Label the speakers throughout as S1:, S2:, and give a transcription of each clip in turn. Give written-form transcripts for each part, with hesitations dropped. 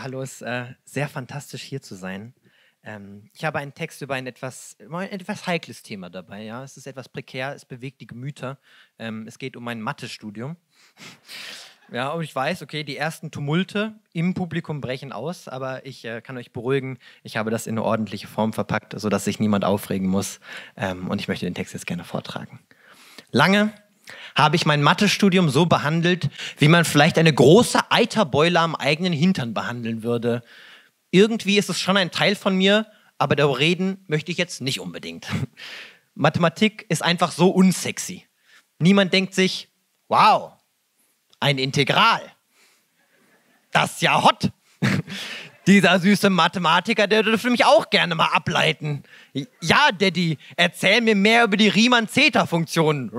S1: hallo, es ist sehr fantastisch hier zu sein. Ich habe einen Text über ein etwas heikles Thema dabei. Ja? Es ist etwas prekär, es bewegt die Gemüter. Es geht um mein Mathestudium. Ja, und ich weiß, okay, die ersten Tumulte im Publikum brechen aus, aber ich kann euch beruhigen, ich habe das in eine ordentliche Form verpackt, sodass sich niemand aufregen muss. Und ich möchte den Text jetzt gerne vortragen. Lange habe ich mein Mathestudium so behandelt, wie man vielleicht eine große Eiterbeule am eigenen Hintern behandeln würde. Irgendwie ist es schon ein Teil von mir, aber darüber reden möchte ich jetzt nicht unbedingt. Mathematik ist einfach so unsexy. Niemand denkt sich, wow, ein Integral. Das ist ja hot. Dieser süße Mathematiker, der dürfte mich auch gerne mal ableiten. Ja, Daddy, erzähl mir mehr über die Riemann-Zeta-Funktion.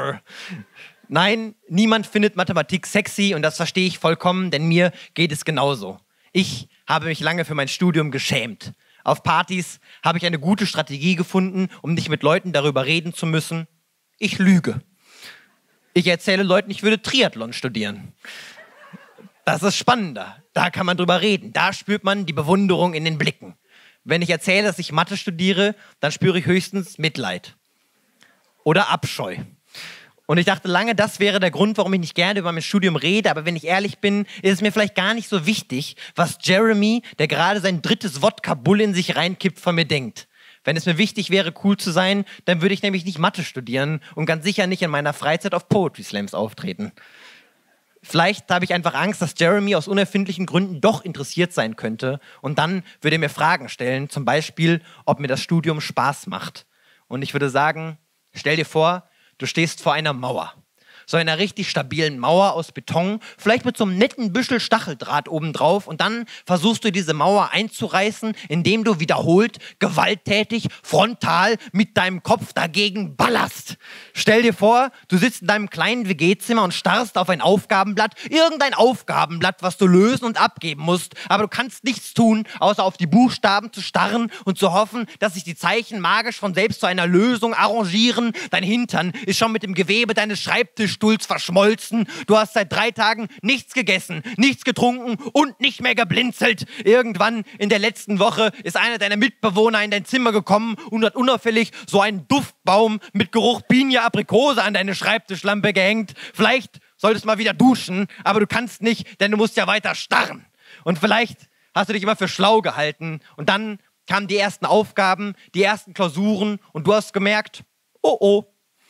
S1: Nein, niemand findet Mathematik sexy und das verstehe ich vollkommen, denn mir geht es genauso. Ich habe mich lange für mein Studium geschämt. Auf Partys habe ich eine gute Strategie gefunden, um nicht mit Leuten darüber reden zu müssen. Ich lüge. Ich erzähle Leuten, ich würde Triathlon studieren. Das ist spannender. Da kann man drüber reden. Da spürt man die Bewunderung in den Blicken. Wenn ich erzähle, dass ich Mathe studiere, dann spüre ich höchstens Mitleid. Oder Abscheu. Und ich dachte lange, das wäre der Grund, warum ich nicht gerne über mein Studium rede. Aber wenn ich ehrlich bin, ist es mir vielleicht gar nicht so wichtig, was Jeremy, der gerade sein 3. Wodka-Bull in sich reinkippt, von mir denkt. Wenn es mir wichtig wäre, cool zu sein, dann würde ich nämlich nicht Mathe studieren und ganz sicher nicht in meiner Freizeit auf Poetry Slams auftreten. Vielleicht habe ich einfach Angst, dass Jeremy aus unerfindlichen Gründen doch interessiert sein könnte und dann würde er mir Fragen stellen, zum Beispiel, ob mir das Studium Spaß macht. Und ich würde sagen, stell dir vor, du stehst vor einer Mauer. So einer richtig stabilen Mauer aus Beton, vielleicht mit so einem netten Büschel Stacheldraht obendrauf und dann versuchst du diese Mauer einzureißen, indem du wiederholt, gewalttätig, frontal mit deinem Kopf dagegen ballerst. Stell dir vor, du sitzt in deinem kleinen WG-Zimmer und starrst auf ein Aufgabenblatt, irgendein Aufgabenblatt, was du lösen und abgeben musst, aber du kannst nichts tun, außer auf die Buchstaben zu starren und zu hoffen, dass sich die Zeichen magisch von selbst zu einer Lösung arrangieren. Dein Hintern ist schon mit dem Gewebe deines Schreibtischstuhls verschmolzen. Du hast seit 3 Tagen nichts gegessen, nichts getrunken und nicht mehr geblinzelt. Irgendwann in der letzten Woche ist einer deiner Mitbewohner in dein Zimmer gekommen und hat unauffällig so einen Duftbaum mit Geruch Pinie Aprikose an deine Schreibtischlampe gehängt. Vielleicht solltest du mal wieder duschen, aber du kannst nicht, denn du musst ja weiter starren. Und vielleicht hast du dich immer für schlau gehalten und dann kamen die ersten Aufgaben, die ersten Klausuren und du hast gemerkt, oh,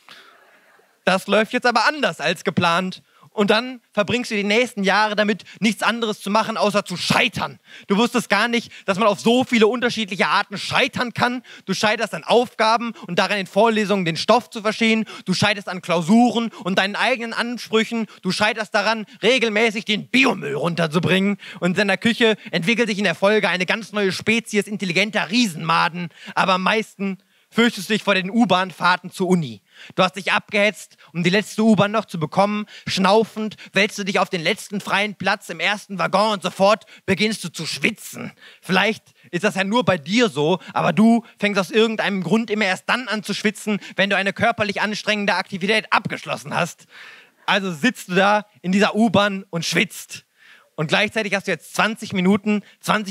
S1: das läuft jetzt aber anders als geplant. Und dann verbringst du die nächsten Jahre damit, nichts anderes zu machen, außer zu scheitern. Du wusstest gar nicht, dass man auf so viele unterschiedliche Arten scheitern kann. Du scheiterst an Aufgaben und daran in Vorlesungen den Stoff zu verstehen. Du scheiterst an Klausuren und deinen eigenen Ansprüchen. Du scheiterst daran, regelmäßig den Biomüll runterzubringen. Und in deiner Küche entwickelt sich in der Folge eine ganz neue Spezies intelligenter Riesenmaden. Aber am meisten fürchtest du dich vor den U-Bahn-Fahrten zur Uni. Du hast dich abgehetzt, um die letzte U-Bahn noch zu bekommen. Schnaufend wälzt du dich auf den letzten freien Platz im ersten Waggon und sofort beginnst du zu schwitzen. Vielleicht ist das ja nur bei dir so, aber du fängst aus irgendeinem Grund immer erst dann an zu schwitzen, wenn du eine körperlich anstrengende Aktivität abgeschlossen hast. Also sitzt du da in dieser U-Bahn und schwitzt. Und gleichzeitig hast du jetzt 20 Minuten,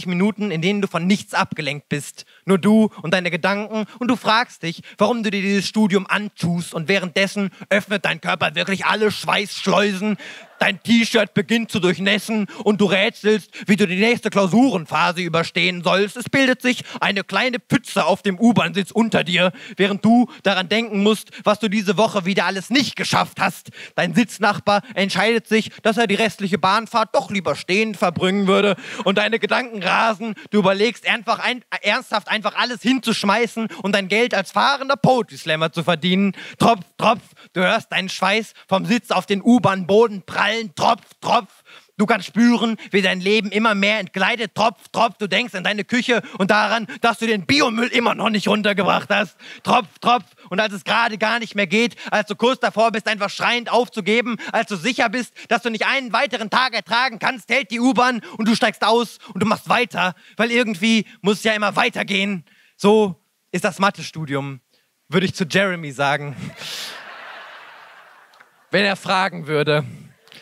S1: in denen du von nichts abgelenkt bist. Nur du und deine Gedanken. Und du fragst dich, warum du dir dieses Studium antust. Und währenddessen öffnet dein Körper wirklich alle Schweißschleusen. Dein T-Shirt beginnt zu durchnässen und du rätselst, wie du die nächste Klausurenphase überstehen sollst. Es bildet sich eine kleine Pfütze auf dem U-Bahn-Sitz unter dir, während du daran denken musst, was du diese Woche wieder alles nicht geschafft hast. Dein Sitznachbar entscheidet sich, dass er die restliche Bahnfahrt doch lieber stehend verbringen würde und deine Gedanken rasen. Du überlegst ernsthaft einfach alles hinzuschmeißen und dein Geld als fahrender Poetry Slammer zu verdienen. Tropf, Tropf, du hörst deinen Schweiß vom Sitz auf den U-Bahn-Boden prallen. Tropf, Tropf. Du kannst spüren, wie dein Leben immer mehr entgleitet. Tropf, Tropf. Du denkst an deine Küche und daran, dass du den Biomüll immer noch nicht runtergebracht hast. Tropf, Tropf. Und als es gerade gar nicht mehr geht, als du kurz davor bist, einfach schreiend aufzugeben, als du sicher bist, dass du nicht einen weiteren Tag ertragen kannst, hält die U-Bahn und du steigst aus und du machst weiter, weil irgendwie muss es ja immer weitergehen. So ist das Mathestudium, würde ich zu Jeremy sagen. Wenn er fragen würde.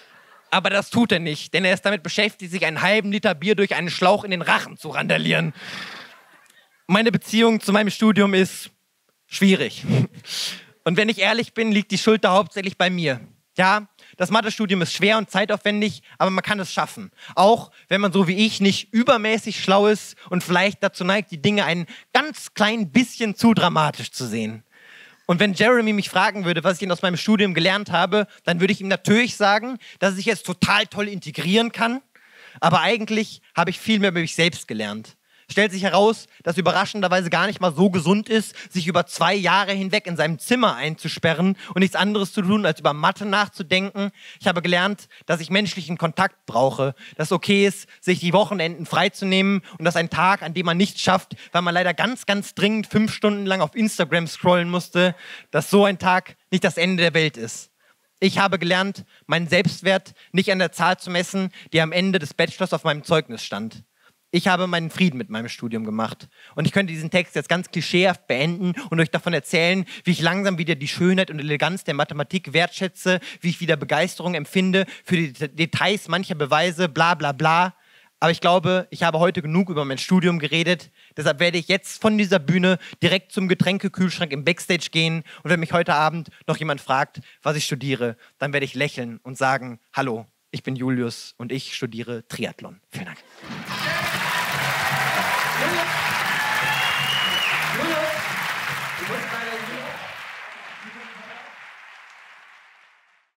S1: Aber das tut er nicht, denn er ist damit beschäftigt, sich einen halben Liter Bier durch einen Schlauch in den Rachen zu randalieren. Meine Beziehung zu meinem Studium ist schwierig. Und wenn ich ehrlich bin, liegt die Schuld da hauptsächlich bei mir. Ja, das Mathestudium ist schwer und zeitaufwendig, aber man kann es schaffen. Auch wenn man so wie ich nicht übermäßig schlau ist und vielleicht dazu neigt, die Dinge ein ganz klein bisschen zu dramatisch zu sehen. Und wenn Jeremy mich fragen würde, was ich aus meinem Studium gelernt habe, dann würde ich ihm natürlich sagen, dass ich jetzt total toll integrieren kann. Aber eigentlich habe ich viel mehr über mich selbst gelernt. Stellt sich heraus, dass überraschenderweise gar nicht mal so gesund ist, sich über 2 Jahre hinweg in seinem Zimmer einzusperren und nichts anderes zu tun, als über Mathe nachzudenken. Ich habe gelernt, dass ich menschlichen Kontakt brauche, dass es okay ist, sich die Wochenenden freizunehmen und dass ein Tag, an dem man nichts schafft, weil man leider ganz, ganz dringend 5 Stunden lang auf Instagram scrollen musste, dass so ein Tag nicht das Ende der Welt ist. Ich habe gelernt, meinen Selbstwert nicht an der Zahl zu messen, die am Ende des Bachelors auf meinem Zeugnis stand. Ich habe meinen Frieden mit meinem Studium gemacht. Und ich könnte diesen Text jetzt ganz klischeehaft beenden und euch davon erzählen, wie ich langsam wieder die Schönheit und Eleganz der Mathematik wertschätze, wie ich wieder Begeisterung empfinde für die Details mancher Beweise, bla bla bla. Aber ich glaube, ich habe heute genug über mein Studium geredet. Deshalb werde ich jetzt von dieser Bühne direkt zum Getränkekühlschrank im Backstage gehen. Und wenn mich heute Abend noch jemand fragt, was ich studiere, dann werde ich lächeln und sagen, hallo, ich bin Julius und ich studiere Triathlon. Vielen Dank.
S2: Julius, du musst